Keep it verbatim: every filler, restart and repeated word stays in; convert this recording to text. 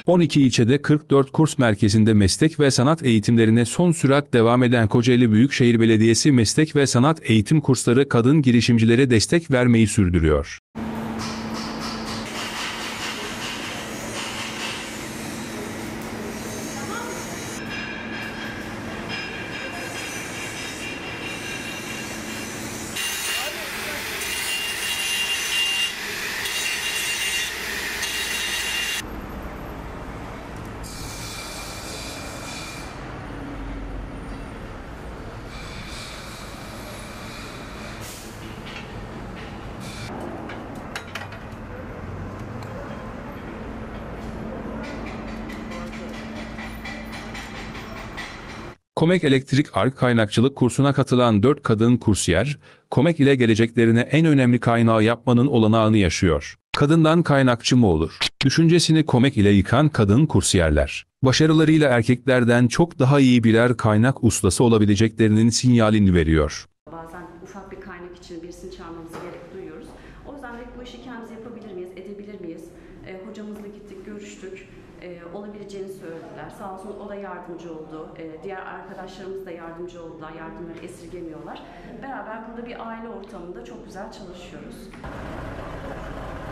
on iki ilçede kırk dört kurs merkezinde meslek ve sanat eğitimlerine son sürat devam eden Kocaeli Büyükşehir Belediyesi meslek ve sanat eğitim kursları kadın girişimcilere destek vermeyi sürdürüyor. Komek Elektrik Ark Kaynakçılık kursuna katılan dört kadın kursiyer, Komek ile geleceklerine en önemli kaynağı yapmanın olanağını yaşıyor. Kadından kaynakçı mı olur? Düşüncesini Komek ile yıkan kadın kursiyerler, başarılarıyla erkeklerden çok daha iyi birer kaynak ustası olabileceklerinin sinyalini veriyor. Bazen ufak bir kaynak için birisini çağırmamıza gerek duyuyoruz. O yüzden de bu işi kendimiz yapabilir miyiz, edebilir miyiz? E, hocamızla gittik, görüştük. E, olabileceğini söylediler. Sağ olsun o da yardımcı oldu. E, diğer arkadaşlarımız da yardımcı oldular. Yardımları esirgemiyorlar. Beraber burada bir aile ortamında çok güzel çalışıyoruz.